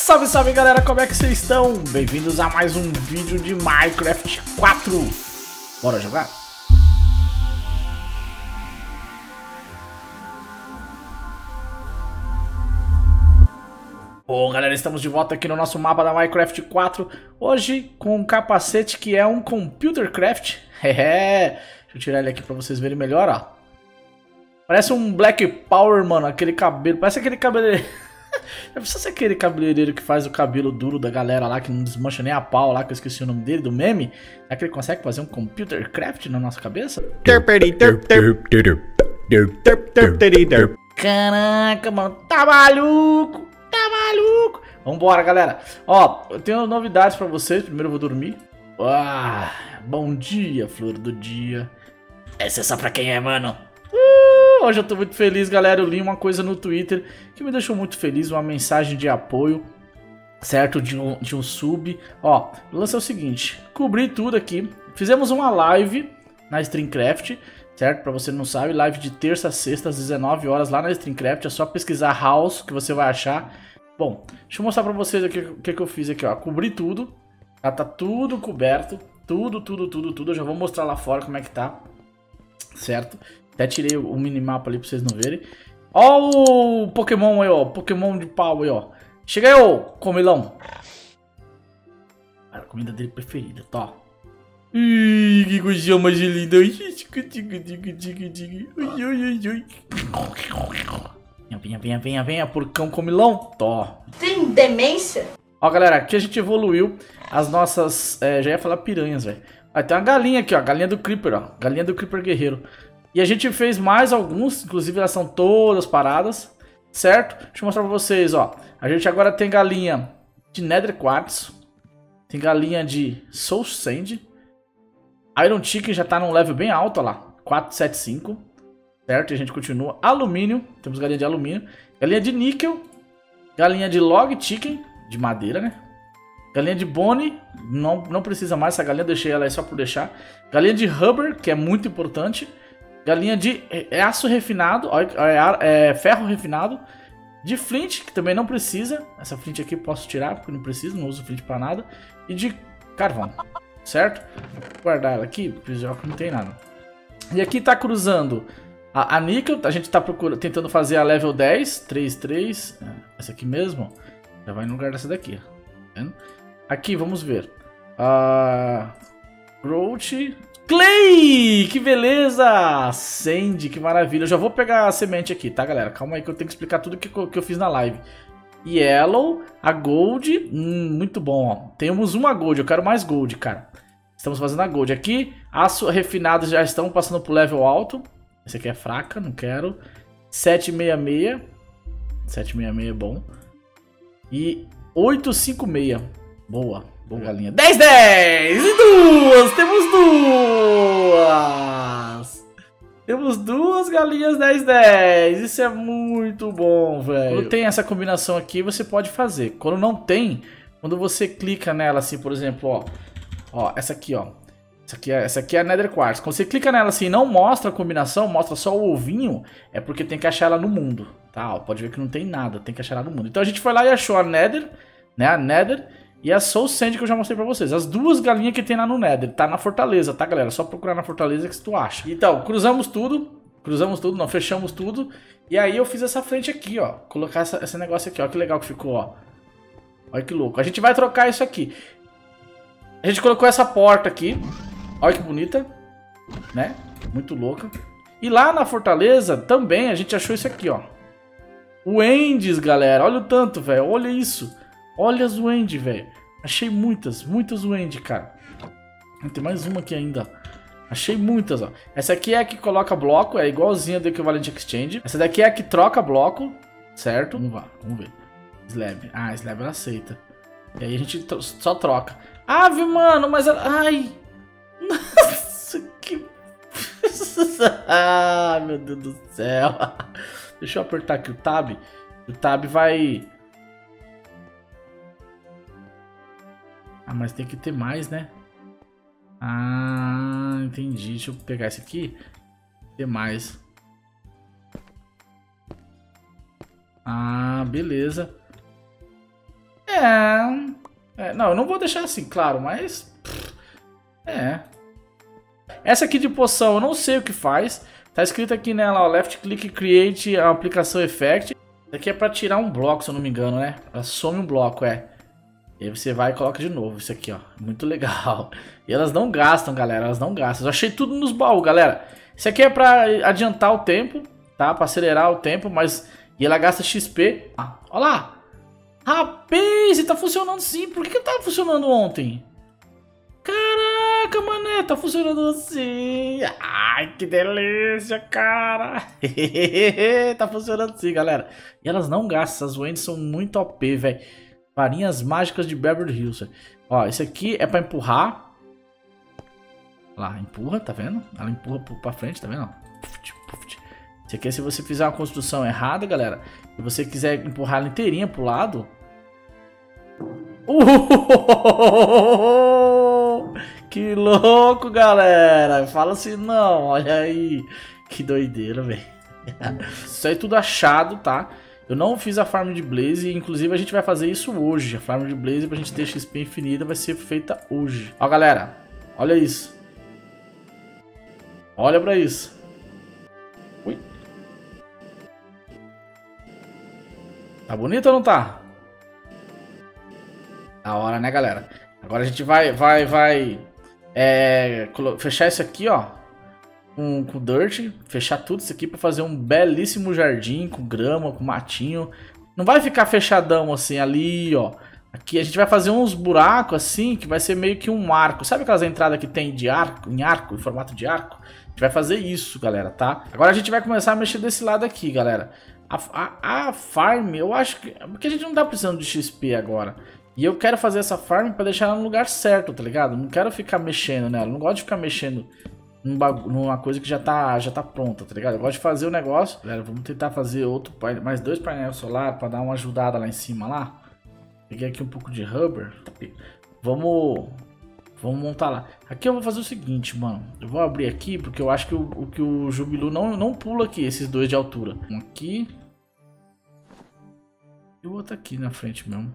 Salve, salve galera, como é que vocês estão? Bem-vindos a mais um vídeo de Minecraft 4. Bora jogar? Bom galera, estamos de volta aqui no nosso mapa da Minecraft 4. Hoje com um capacete que é um Computer Craft. Deixa eu tirar ele aqui pra vocês verem melhor, ó. Parece um Black Power, mano, aquele cabelo, parece aquele cabeleireiro. Precisa ser aquele cabeleireiro que faz o cabelo duro da galera lá, que não desmancha nem a pau lá, que eu esqueci o nome dele, do meme. Será que ele consegue fazer um Computer Craft na nossa cabeça? Caraca, mano, tá maluco, tá maluco. Vambora, galera. Ó, eu tenho novidades pra vocês, primeiro eu vou dormir. Bom dia, flor do dia. Essa é só pra quem é, mano. Hoje eu tô muito feliz, galera. Eu li uma coisa no Twitter que me deixou muito feliz, uma mensagem de apoio, certo? De um sub. Ó, o lance é o seguinte, cobri tudo aqui. Fizemos uma live na Streamcraft, certo? Pra você não sabe, live de terça a sexta às 19 horas lá na Streamcraft. É só pesquisar House que você vai achar. Bom, deixa eu mostrar pra vocês aqui o que eu fiz aqui, ó. Cobri tudo, tá tudo coberto, tudo. Eu já vou mostrar lá fora como é que tá, certo? Até tirei o minimapa ali pra vocês não verem. Ó o Pokémon aí, ó. Pokémon de pau aí, ó. Chega aí, ô comilão. A comida dele preferida, tá? Ih, que coisinha mais linda. Venha, porcão comilão. Tó. Tem demência? Ó, galera, aqui a gente evoluiu as nossas... já ia falar piranhas, velho. Tem uma galinha aqui, ó. Galinha do Creeper, ó. Galinha do Creeper guerreiro. E a gente fez mais alguns, inclusive elas são todas paradas, certo? Deixa eu mostrar pra vocês, ó. A gente agora tem galinha de Nether Quartz, tem galinha de Soul Sand, Iron Chicken já tá num level bem alto, ó lá, 475, certo? E a gente continua. Alumínio, temos galinha de alumínio, galinha de níquel, galinha de Log Chicken, de madeira, né? Galinha de Bone, não precisa mais essa galinha, eu deixei ela aí só por deixar. Galinha de Rubber, que é muito importante. Galinha de aço refinado, ferro refinado. De flint, que também não precisa. Essa flint aqui eu posso tirar, porque não preciso, não uso flint pra nada. E de carvão, certo? Vou guardar ela aqui, porque já não tem nada. E aqui tá cruzando a níquel, a gente tá tentando fazer a level 10, 3. Essa aqui mesmo, já vai no lugar dessa daqui, tá vendo? Aqui, vamos ver. Growth... Clay! Que beleza! Sandy, que maravilha. Eu já vou pegar a semente aqui, tá, galera? Calma aí que eu tenho que explicar tudo que eu fiz na live. Yellow, a Gold. Muito bom, ó. Temos uma Gold, eu quero mais Gold, cara. Estamos fazendo a Gold. Aqui, aço refinado já estão passando pro level alto. Esse aqui é fraca, não quero. 766. 766 é bom. E 856. Boa. Boa galinha. 10! E duas! Temos duas! Temos duas galinhas 10. Isso é muito bom, velho. Quando tem essa combinação aqui, você pode fazer. Quando não tem, quando você clica nela assim, por exemplo, ó, essa aqui, ó. Essa aqui é a Nether Quartz. Quando você clica nela assim e não mostra a combinação, mostra só o ovinho, é porque tem que achar ela no mundo, tá? Ó, pode ver que não tem nada, tem que achar ela no mundo. Então a gente foi lá e achou a Nether, né? A Nether e a Soul Sand que eu já mostrei pra vocês. As duas galinhas que tem lá no Nether. Tá na fortaleza, tá, galera? Só procurar na fortaleza que tu acha. Então, cruzamos tudo, não, fechamos tudo. E aí eu fiz essa frente aqui, ó. Colocar esse negócio aqui, ó. Que legal que ficou, ó. Olha que louco. A gente vai trocar isso aqui. A gente colocou essa porta aqui. Olha que bonita, né? Muito louca. E lá na fortaleza também a gente achou isso aqui, ó. O Endes, galera. Olha o tanto, velho. Olha isso. Olha as Wendy, velho. Achei muitas Wendy, cara. Tem mais uma aqui ainda. Achei muitas, ó. Essa aqui é a que coloca bloco, é igualzinha do Equivalent Exchange. Essa daqui é a que troca bloco, certo? Vamos ver. Slab. Slab ela aceita. E aí a gente só troca. Ave, mano, mas... Ai! Nossa, que... Meu Deus do céu. Deixa eu apertar aqui o Tab. O Tab vai... mas tem que ter mais, né? Entendi. Deixa eu pegar esse aqui. Ter mais. Beleza. Não, eu não vou deixar assim, claro, mas... Essa aqui de poção eu não sei o que faz. Tá escrito aqui nela, ó, left click create a aplicação effect. Isso aqui é pra tirar um bloco, se eu não me engano, né? Ela some um bloco, E aí você vai e coloca de novo isso aqui, ó. Muito legal. E elas não gastam, galera, elas não gastam. Eu achei tudo nos baús, galera. Isso aqui é pra adiantar o tempo, tá? Pra acelerar o tempo, mas... E ela gasta XP. Ó lá. Rapaz, tá funcionando sim. Por que tava funcionando ontem? Caraca, mané, tá funcionando assim. Ai, que delícia, cara. Tá funcionando assim, galera. E elas não gastam, as Wendy são muito OP, velho. Varinhas mágicas de Beverly Hills. Ó, esse aqui é pra empurrar. Lá, empurra, tá vendo? Ela empurra pra frente, tá vendo? Esse aqui é se você fizer uma construção errada, galera. E você quiser empurrar ela inteirinha pro lado. Que louco, galera. Fala assim não, olha aí. Que doideira, velho. Isso aí tudo achado, tá? Eu não fiz a farm de Blaze, inclusive a gente vai fazer isso hoje. A farm de Blaze pra gente ter XP infinita vai ser feita hoje. Ó, galera, olha isso. Olha pra isso. Ui. Tá bonito ou não tá? Da hora, né, galera? Agora a gente vai fechar isso aqui, ó. Com dirt, fechar tudo isso aqui pra fazer um belíssimo jardim com grama, com matinho. Não vai ficar fechadão assim ali, ó. Aqui a gente vai fazer uns buracos assim, que vai ser meio que um arco. Sabe aquelas entradas que tem de arco, em formato de arco? A gente vai fazer isso, galera, tá? Agora a gente vai começar a mexer desse lado aqui, galera. A farm, eu acho que... Porque a gente não tá precisando de XP agora. E eu quero fazer essa farm pra deixar ela no lugar certo, tá ligado? Não quero ficar mexendo nela, não gosto de ficar mexendo numa coisa que já tá pronta, tá ligado? Eu gosto de fazer o negócio. Galera, vamos tentar fazer mais 2 painéis solar pra dar uma ajudada lá em cima lá. Peguei aqui um pouco de rubber. Vamos montar lá. Aqui eu vou fazer o seguinte, mano. Eu vou abrir aqui porque eu acho que o Jubilu não pula aqui, esses dois de altura. Um aqui. E o outro aqui na frente mesmo.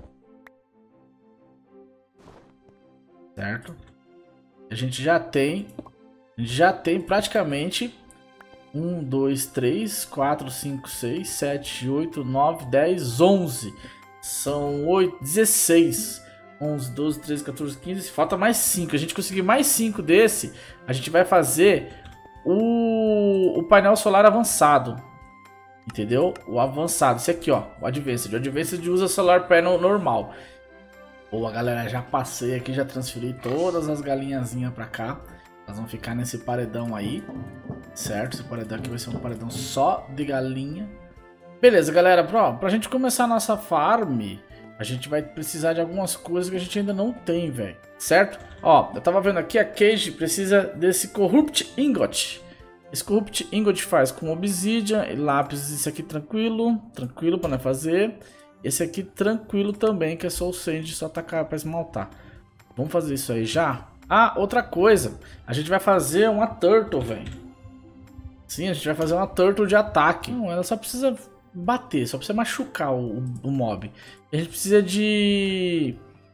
Certo? A gente já tem praticamente 1, 2, 3, 4, 5, 6, 7, 8, 9, 10, 11. São 16. 11, 12, 13, 14, 15. Falta mais 5. A gente conseguir mais 5 desse, a gente vai fazer o painel solar avançado. Entendeu? O avançado. Esse aqui, ó. O Advanced. O Advanced usa solar panel normal. Boa, galera. Já passei aqui. Já transferi todas as galinhazinhas pra cá. Elas vão ficar nesse paredão aí. Certo? Esse paredão aqui vai ser um paredão só de galinha. Beleza, galera. Pra gente começar a nossa farm, a gente vai precisar de algumas coisas que a gente ainda não tem, velho. Certo? Ó, eu tava vendo aqui, a Cage precisa desse Corrupt Ingot. Esse Corrupt Ingot faz com Obsidian e lápis. Esse aqui tranquilo. Tranquilo pra nós fazer. Esse aqui tranquilo também, que é só o Sand, só tacar pra esmaltar. Vamos fazer isso aí já? Ah, outra coisa. A gente vai fazer uma Turtle, velho. Sim, a gente vai fazer uma Turtle de ataque. Não, ela só precisa bater, só precisa machucar o mob. A gente precisa de...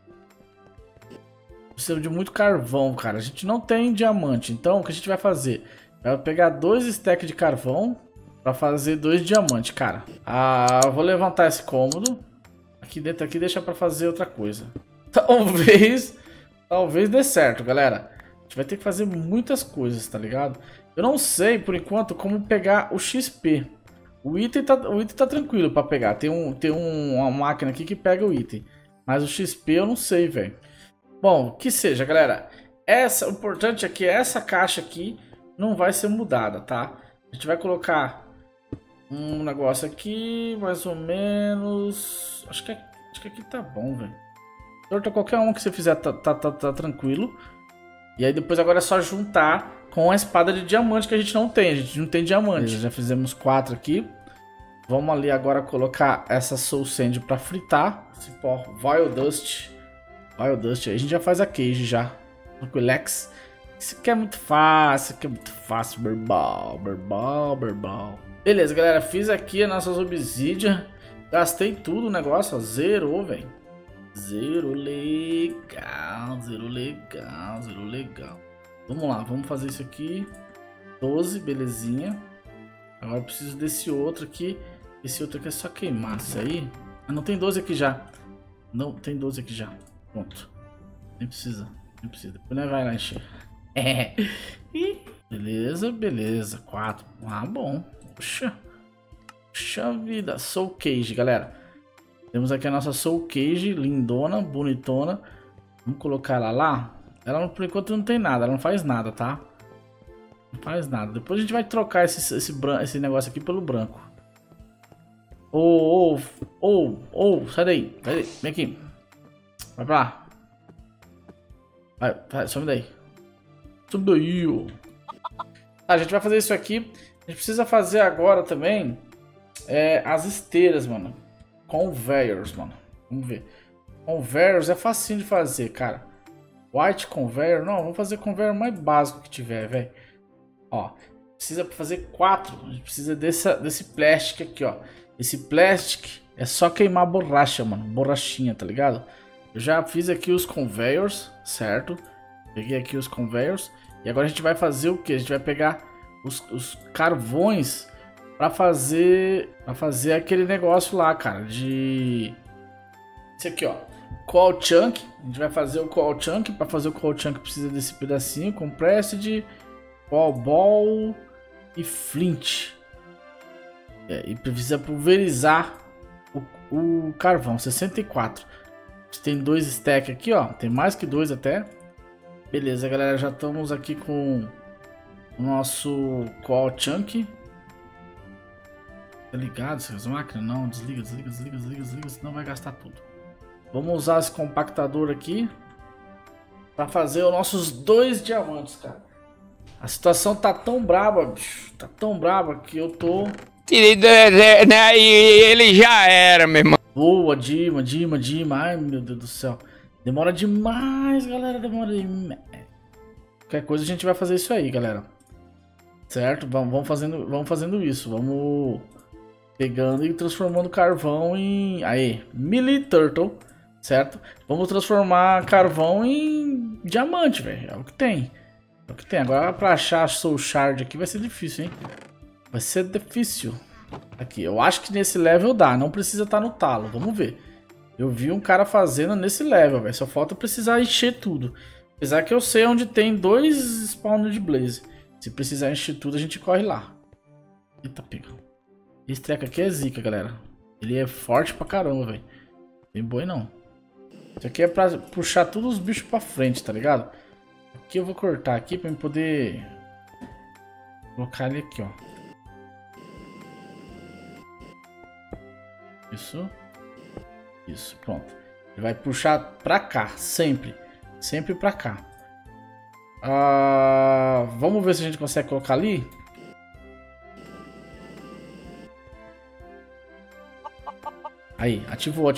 Precisa de muito carvão, cara. A gente não tem diamante, então o que a gente vai fazer? Vai pegar 2 stacks de carvão pra fazer 2 diamantes, cara. Ah, eu vou levantar esse cômodo. Aqui dentro aqui deixa pra fazer outra coisa. Talvez dê certo, galera. A gente vai ter que fazer muitas coisas, tá ligado? Eu não sei, por enquanto, como pegar o XP. O item tá tranquilo pra pegar. Tem uma máquina aqui que pega o item. Mas o XP eu não sei, velho. Bom, que seja, galera. O importante é que essa caixa aqui não vai ser mudada, tá? A gente vai colocar um negócio aqui, mais ou menos... Acho que aqui tá bom, velho. Torta qualquer um que você fizer tá tranquilo. E aí depois agora é só juntar com a espada de diamante que a gente não tem. A gente não tem diamante. Já fizemos 4 aqui. Vamos ali agora colocar essa Soul Sand pra fritar. Esse pó Vile Dust. Vile Dust. Aí a gente já faz a Cage já. Tranquilex. Isso aqui é muito fácil. Isso aqui é muito fácil. Berbal. Beleza, galera. Fiz aqui as nossas Obsidian. Gastei tudo o negócio. Ó, zerou, velho. Zero legal, zero legal, zero legal. Vamos lá, vamos fazer isso aqui. 12, belezinha. Agora eu preciso desse outro aqui. Esse outro aqui é só queimar isso aí. Ah, não tem 12 aqui já. Não, tem 12 aqui já. Pronto. Nem precisa, nem precisa. Depois nós vai lá encher. Beleza, beleza. 4. Ah, bom. Puxa. Puxa vida. Soul Cage, galera. Temos aqui a nossa Soul Cage, lindona, bonitona. Vamos colocar ela lá. Ela por enquanto não tem nada, ela não faz nada, tá? Não faz nada. Depois a gente vai trocar esse negócio aqui pelo branco. Sai daí. Sai daí. Vem aqui. Vai pra lá. Vai, some daí. Some daí, ó. A gente vai fazer isso aqui. A gente precisa fazer agora também as esteiras, mano. Conveyors, mano. Vamos ver. Conveyors é facinho de fazer, cara. White conveyor. Não, vamos fazer conveyor mais básico que tiver, velho. Ó, precisa fazer 4. A gente precisa desse plástico aqui, ó. Esse plástico é só queimar borracha, mano. Borrachinha, tá ligado? Eu já fiz aqui os conveyors, certo? Peguei aqui os conveyors. E agora a gente vai fazer o que? A gente vai pegar os carvões pra fazer aquele negócio lá, cara, de... Esse aqui, ó, Coal Chunk. A gente vai fazer o Coal Chunk. Pra fazer o Coal Chunk precisa desse pedacinho, Compressed, Coal Ball e Flint. E precisa pulverizar o carvão, 64. A gente tem 2 stacks aqui, ó, tem mais que 2 até. Beleza, galera, já estamos aqui com o nosso Coal Chunk. Tá ligado essas máquinas? Não, desliga, senão vai gastar tudo. Vamos usar esse compactador aqui pra fazer os nossos 2 diamantes, cara. A situação tá tão braba, bicho. Tá tão braba que eu tô... E ele já era, meu irmão. Boa, Dima. Ai, meu Deus do céu. Demora demais, galera. Demora demais. Qualquer coisa a gente vai fazer isso aí, galera. Certo? Vamos fazendo isso. Vamos pegando e transformando carvão em... Aí, Melee Turtle. Certo? Vamos transformar carvão em diamante, velho. É o que tem. É o que tem. Agora pra achar a Soul Shard aqui vai ser difícil, hein? Vai ser difícil. Aqui, eu acho que nesse level dá. Não precisa estar no talo. Vamos ver. Eu vi um cara fazendo nesse level, velho. Só falta precisar encher tudo. Apesar que eu sei onde tem 2 spawners de Blaze. Se precisar encher tudo, a gente corre lá. Eita, pega. Esse treco aqui é zica, galera. Ele é forte pra caramba, velho. Tem boi não. Isso aqui é pra puxar todos os bichos pra frente, tá ligado? Aqui eu vou cortar aqui pra eu poder colocar ele aqui, ó. Isso, pronto. Ele vai puxar pra cá, sempre. Sempre pra cá. Vamos ver se a gente consegue colocar ali. Aí, ativou.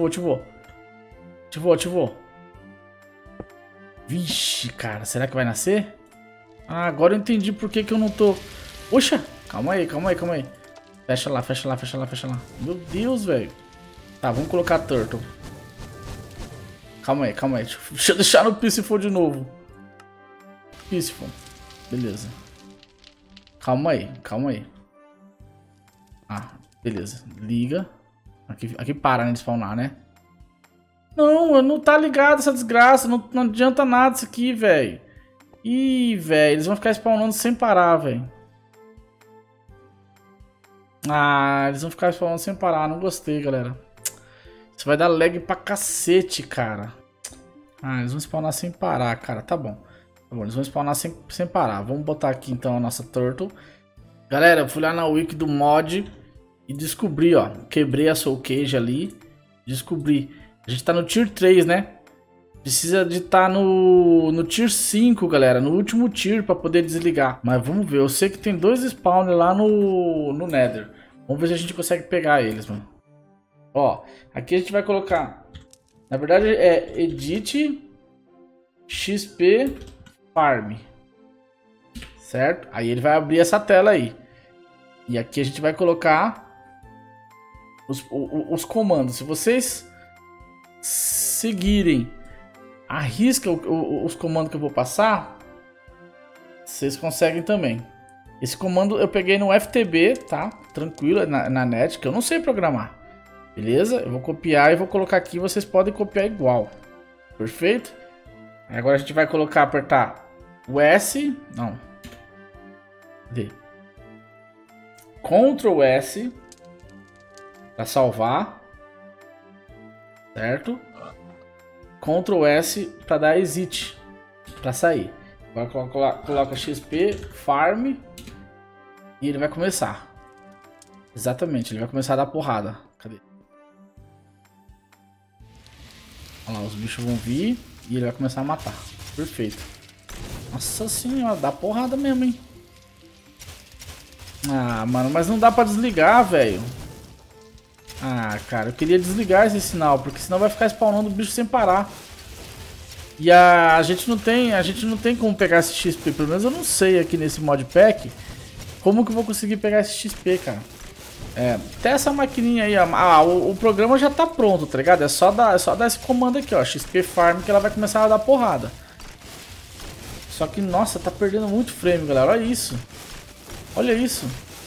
Vixe, cara, será que vai nascer? Ah, agora eu entendi por que eu não tô... Poxa, calma aí. Fecha lá. Meu Deus, velho. Tá, vamos colocar a Turtle. Calma aí. Deixa eu deixar no Peaceful de novo. Peaceful. Beleza. Calma aí. Ah, beleza. Liga. Aqui para, né, de spawnar, né? Não tá ligado essa desgraça. Não adianta nada isso aqui, velho. Ih, velho. Eles vão ficar spawnando sem parar, velho. Ah, eles vão ficar spawnando sem parar. Não gostei, galera. Isso vai dar lag pra cacete, cara. Ah, eles vão spawnar sem parar, cara. Tá bom. Eles vão spawnar sem parar. Vamos botar aqui, então, a nossa Turtle. Galera, eu fui lá na wiki do mod e descobri, ó. Quebrei a Soul Cage ali. Descobri. A gente tá no Tier 3, né? Precisa de estar no Tier 5, galera. No último Tier pra poder desligar. Mas vamos ver. Eu sei que tem 2 spawners lá no Nether. Vamos ver se a gente consegue pegar eles, mano. Ó, aqui a gente vai colocar... Na verdade é Edit XP Farm. Certo? Aí ele vai abrir essa tela aí. E aqui a gente vai colocar os comandos. Se vocês seguirem a risca os comandos que eu vou passar, vocês conseguem também. Esse comando eu peguei no FTB, tá? Tranquilo, na net, que eu não sei programar. Beleza? Eu vou copiar e vou colocar aqui, vocês podem copiar igual. Perfeito? Agora a gente vai colocar, apertar o S, não, D. Ctrl S para salvar, certo? Ctrl S para dar exit, para sair. Agora coloca XP, farm e ele vai começar. Exatamente, ele vai começar a dar porrada. Cadê? Olha lá, os bichos vão vir e ele vai começar a matar. Perfeito. Nossa senhora, dá porrada mesmo, hein? Ah, mano, mas não dá pra desligar, velho. Ah, cara, eu queria desligar esse sinal, porque senão vai ficar spawnando o bicho sem parar. E a gente não tem como pegar esse XP, pelo menos eu não sei aqui nesse modpack como que eu vou conseguir pegar esse XP, cara. Até essa maquininha aí, o programa já tá pronto, tá ligado? É só dar esse comando aqui, ó, XP Farm, que ela vai começar a dar porrada. Só que, nossa, tá perdendo muito frame, galera, olha isso. Olha isso.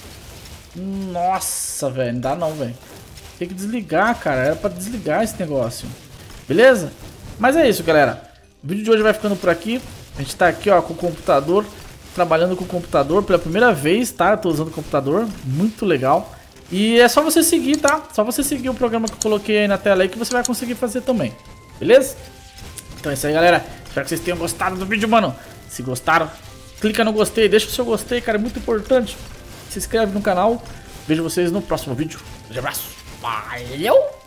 Nossa, velho, não dá não, velho. Tem que desligar, cara, era pra desligar esse negócio. Beleza? Mas é isso, galera. O vídeo de hoje vai ficando por aqui. A gente tá aqui, ó, com o computador, trabalhando com o computador pela primeira vez, tá? Eu tô usando o computador, muito legal. E é só você seguir, tá? Só você seguir o programa que eu coloquei aí na tela aí que você vai conseguir fazer também. Beleza? Então é isso aí, galera. Espero que vocês tenham gostado do vídeo, mano. Se gostaram, clica no gostei, deixa o seu gostei, cara, é muito importante. Se inscreve no canal. Vejo vocês no próximo vídeo. Um abraço. Valeu!